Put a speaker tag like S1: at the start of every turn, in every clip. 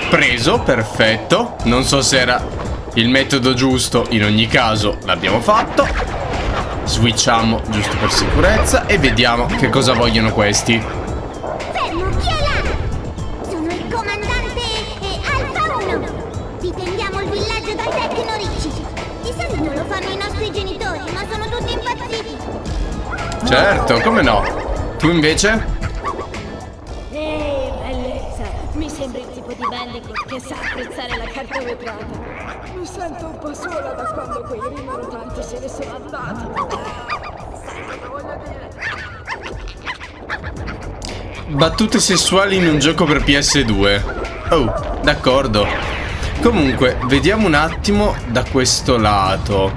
S1: Preso, perfetto. Non so se era il metodo giusto, in ogni caso l'abbiamo fatto. Switchiamo giusto per sicurezza e vediamo che cosa vogliono questi.
S2: Fermo, chi è là? Sono il comandante Alfa 1. Difendiamo il villaggio dai tecnoricci. Di solito lo fanno i nostri genitori, ma sono tutti impazziti.
S1: Certo, come no? Tu invece?
S3: Bellezza, mi sembri il tipo di Bandicoot che sa apprezzare la carta vetrata. Mi sento un po' sola da quando quei rimorutanti se ne sono andati. Sai cosa voglio dire?
S1: Battute sessuali in un gioco per PS2. Oh, d'accordo. Comunque, vediamo un attimo da questo lato.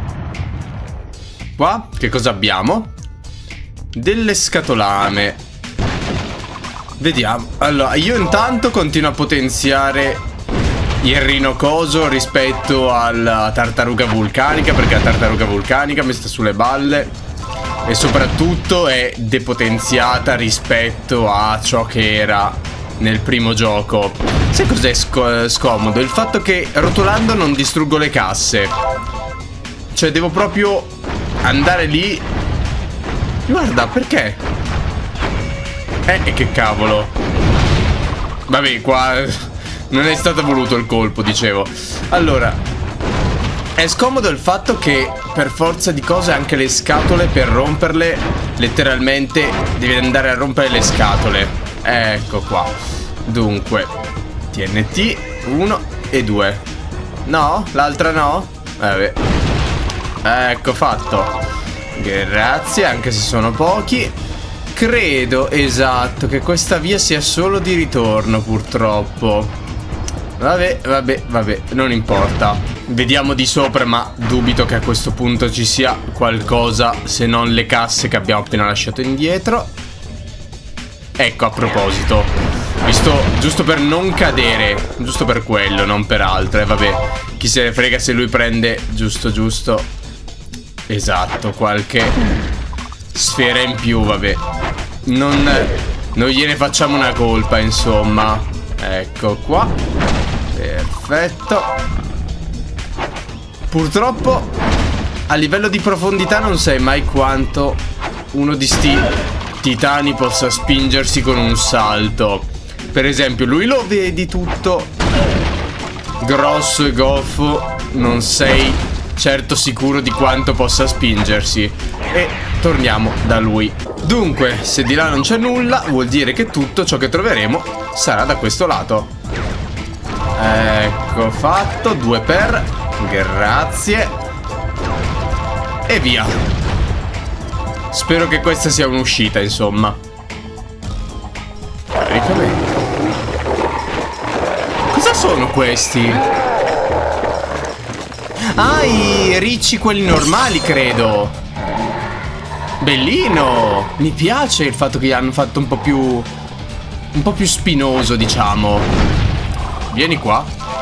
S1: Qua, che cosa abbiamo? Delle scatolame. Vediamo. Allora, io intanto continuo a potenziare il rinocoso rispetto alla tartaruga vulcanica, perché la tartaruga vulcanica mi sta sulle balle e soprattutto è depotenziata rispetto a ciò che era nel primo gioco. Sai cos'è scomodo? Il fatto che rotolando non distruggo le casse. Cioè devo proprio andare lì. Guarda, perché? Che cavolo. Vabbè, qua non è stato voluto il colpo, dicevo. Allora, è scomodo il fatto che per forza di cose anche le scatole, per romperle, letteralmente devi andare a rompere le scatole. Ecco qua. Dunque, TNT 1 e 2. No? L'altra no? Vabbè. Ecco fatto. Grazie, anche se sono pochi. Credo, esatto, che questa via sia solo di ritorno, purtroppo. Vabbè, non importa. Vediamo di sopra, ma dubito che a questo punto ci sia qualcosa se non le casse che abbiamo appena lasciato indietro. Ecco, a proposito, visto, giusto per non cadere, giusto per quello, non per altro, vabbè, chi se ne frega se lui prende giusto. Esatto, qualche sfera in più, vabbè. Non gliene facciamo una colpa, insomma. Ecco qua. Perfetto. Purtroppo a livello di profondità non sai mai quanto uno di sti titani possa spingersi con un salto. Per esempio, lui lo vedi tutto grosso e goffo, non sei certo sicuro di quanto possa spingersi. E torniamo da lui. Dunque, se di là non c'è nulla, vuol dire che tutto ciò che troveremo sarà da questo lato. Ecco fatto. 2 per. Grazie. E via. Spero che questa sia un'uscita, insomma. Caricamento. Cosa sono questi? Ah, i ricci quelli normali, credo. Bellino. Mi piace il fatto che hanno fatto un po' più spinoso, diciamo. Vieni qua.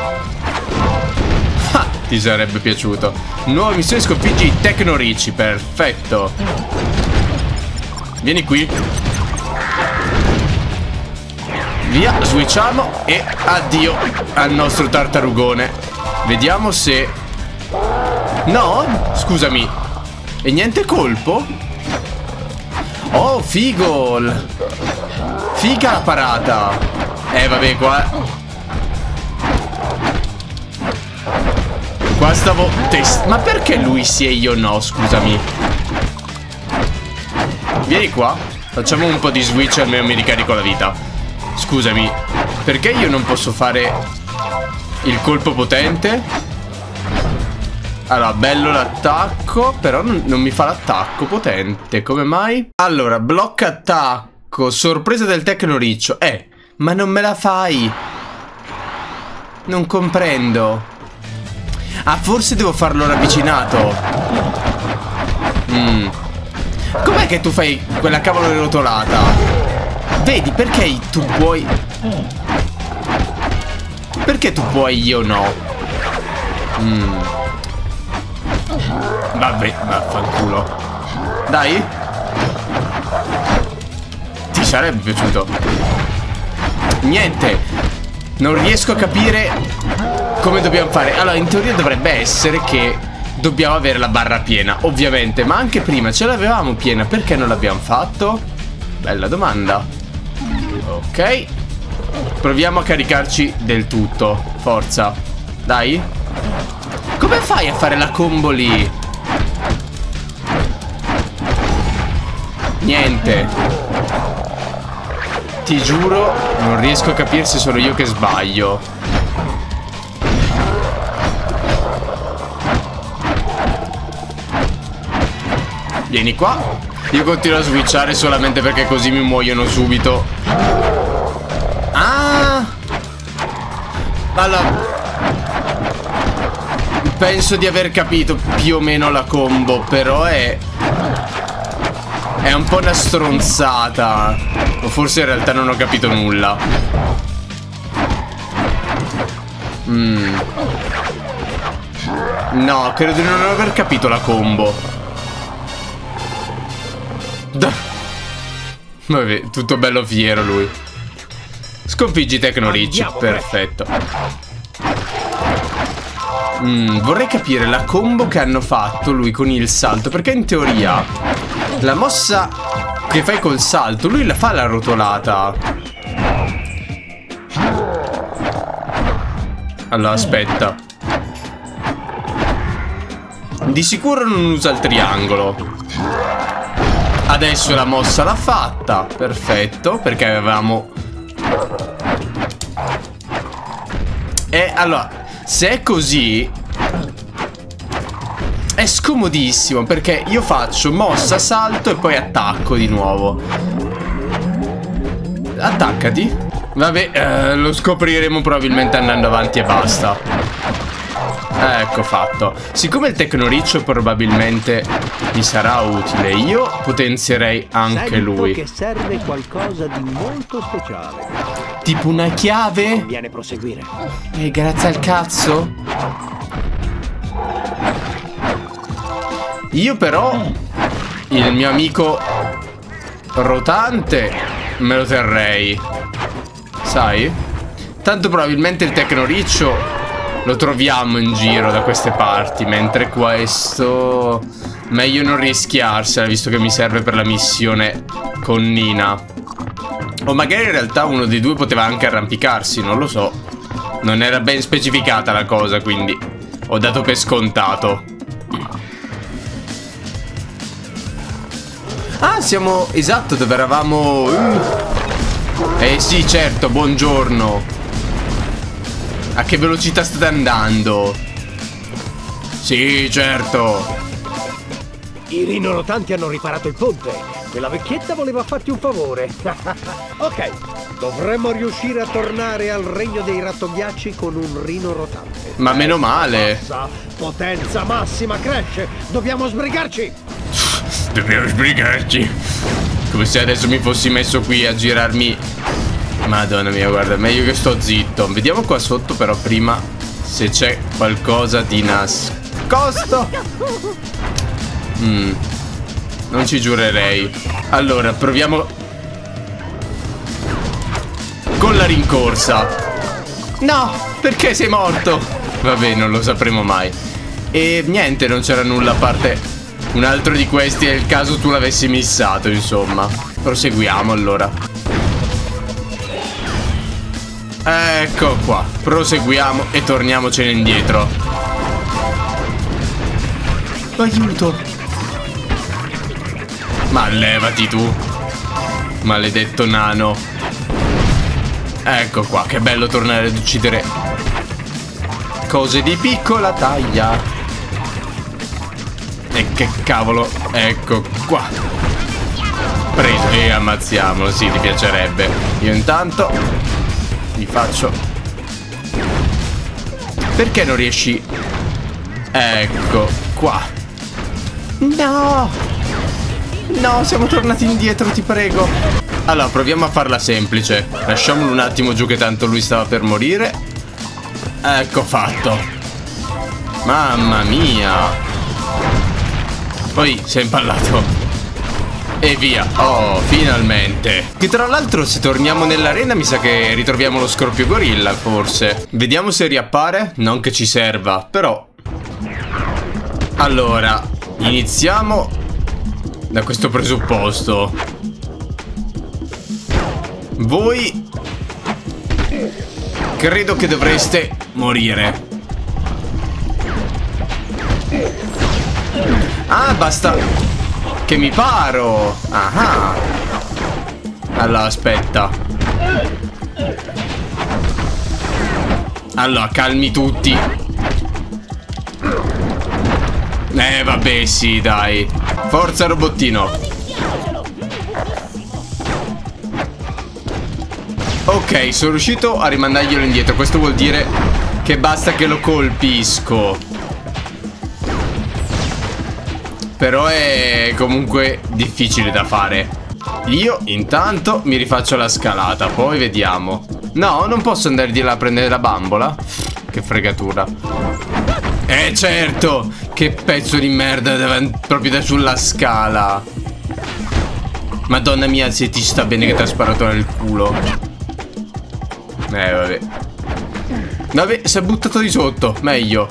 S1: Ah, ti sarebbe piaciuto. Nuova missione, sconfiggi i tecnoricci. Perfetto. Vieni qui. Via, switchiamo e addio al nostro tartarugone. Vediamo se... No, scusami. E niente colpo? Oh, figo. Figa la parata. Vabbè, qua stavo ma perché lui sì e io no, scusami. Vieni qua. Facciamo un po' di switch, almeno mi ricarico la vita. Scusami, perché io non posso fare il colpo potente? Allora, bello l'attacco, però non mi fa l'attacco potente. Come mai? Allora, blocca attacco, sorpresa del tecnoriccio. Ma non me la fai. Non comprendo. Ah, forse devo farlo ravvicinato. Com'è che tu fai quella cavolo rotolata? Vedi, perché tu puoi... Perché tu puoi, io no? Vabbè, vaffanculo. Dai. Ti sarebbe piaciuto. Niente. Non riesco a capire come dobbiamo fare. Allora, in teoria dovrebbe essere che dobbiamo avere la barra piena, ovviamente. Ma anche prima ce l'avevamo piena. Perché non l'abbiamo fatto? Bella domanda. Ok. Proviamo a caricarci del tutto. Forza. Dai. Come fai a fare la combo lì? Niente. Ti giuro, non riesco a capire se sono io che sbaglio. Vieni qua. Io continuo a switchare solamente perché così mi muoiono subito. Ah! Allora, penso di aver capito più o meno la combo, però è un po' una stronzata. O forse in realtà non ho capito nulla. No, credo di non aver capito la combo. Vabbè, tutto bello fiero lui. Sconfiggi Techno Ricci. Perfetto. Vorrei capire la combo che hanno fatto lui con il salto, perché in teoria la mossa che fai col salto lui la fa la rotolata. Allora aspetta. Di sicuro non usa il triangolo. Adesso la mossa l'ha fatta. Perfetto, perché avevamo... E allora, se è così è scomodissimo, perché io faccio mossa, salto e poi attacco di nuovo. Attaccati. Vabbè, lo scopriremo probabilmente andando avanti e basta. Ecco fatto. Siccome il Techno Riccio probabilmente mi sarà utile, io potenzierei anche lui.
S4: Che serve qualcosa di molto speciale.
S1: Tipo una chiave?
S4: Viene a proseguire.
S1: Grazie al cazzo. Io però il mio amico rotante me lo terrei. Sai? Tanto probabilmente il Techno Riccio lo troviamo in giro da queste parti, mentre questo meglio non rischiarsela, visto che mi serve per la missione con Nina. O magari in realtà uno dei due poteva anche arrampicarsi, non lo so. Non era ben specificata la cosa, quindi ho dato per scontato. Ah, siamo... esatto, dove eravamo... sì, certo, buongiorno. A che velocità state andando? Sì, certo.
S4: I rinorotanti hanno riparato il ponte. Quella vecchietta voleva farti un favore. Ok, dovremmo riuscire a tornare al regno dei rattoghiacci con un rino rotante.
S1: Ma meno male.
S4: Potenza massima cresce. Dobbiamo sbrigarci.
S1: Dobbiamo sbrigarci. Come se adesso mi fossi messo qui a girarmi. Madonna mia, guarda, meglio che sto zitto. Vediamo qua sotto però prima se c'è qualcosa di nascosto. Non ci giurerei. Allora, proviamo con la rincorsa. No, perché sei morto? Vabbè, non lo sapremo mai. E niente, non c'era nulla a parte un altro di questi. È il caso tu l'avessi missato, insomma. Proseguiamo allora. Ecco qua. Proseguiamo e torniamocene indietro. Aiuto. Ma levati tu, maledetto nano. Ecco qua, che bello tornare ad uccidere cose di piccola taglia. E che cavolo. Ecco qua. Preso e ammazziamolo. Sì, ti piacerebbe. Io intanto vi faccio. Perché non riesci? Ecco qua. No. No, siamo tornati indietro, ti prego. Allora, proviamo a farla semplice. Lasciamolo un attimo giù che tanto lui stava per morire. Ecco fatto. Mamma mia. Poi si è impallato E via. Oh, finalmente. Che tra l'altro se torniamo nell'arena mi sa che ritroviamo lo scorpio gorilla, forse. Vediamo se riappare. Non che ci serva, però. Allora, iniziamo da questo presupposto. Voi credo che dovreste morire. Ah, basta che mi paro. Ah. Allora, aspetta. Allora, calmi tutti. Vabbè, sì, dai. Forza, robottino. Ok, sono riuscito a rimandarglielo indietro. Questo vuol dire che basta che lo colpisco. Però è comunque difficile da fare. Io intanto mi rifaccio la scalata, poi vediamo. No, non posso andare di là a prendere la bambola. Che fregatura. Certo. Che pezzo di merda proprio da sulla scala. Madonna mia, se ti sta bene che ti ha sparato nel culo. Vabbè. Vabbè, si è buttato di sotto. Meglio.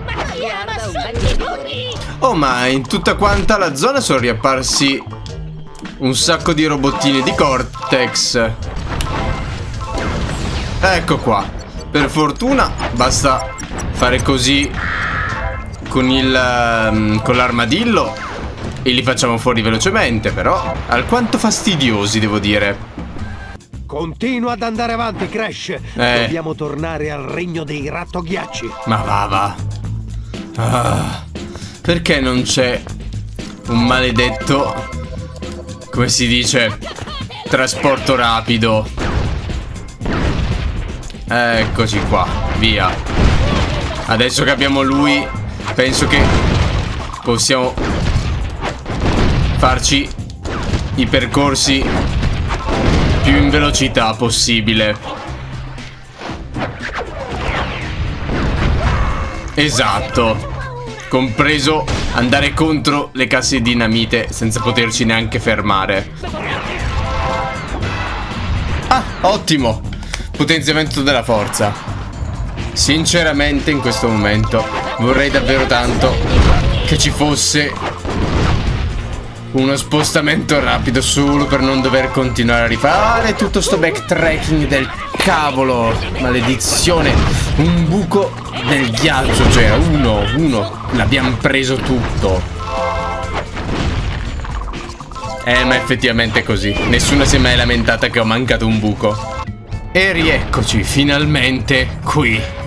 S1: Oh, ma in tutta quanta la zona sono riapparsi un sacco di robottini di Cortex. Ecco qua. Per fortuna basta fare così con l'armadillo e li facciamo fuori velocemente. Però alquanto fastidiosi, devo dire.
S4: Continua ad andare avanti, Crash. Dobbiamo tornare al regno dei rattoghiacci.
S1: Ma va. Perché non c'è un maledetto, come si dice, trasporto rapido? Eccoci qua, via. Adesso che abbiamo lui, penso che possiamo farci i percorsi più in velocità possibile. Esatto. Compreso andare contro le casse di dinamite senza poterci neanche fermare. Ah, ottimo. Potenziamento della forza. Sinceramente in questo momento vorrei davvero tanto che ci fosse uno spostamento rapido solo per non dover continuare a rifare tutto sto backtracking del cavolo. Maledizione. Un buco nel ghiaccio, cioè uno. L'abbiamo preso tutto. Ma effettivamente è così. Nessuno si è mai lamentata che ho mancato un buco. E rieccoci finalmente qui.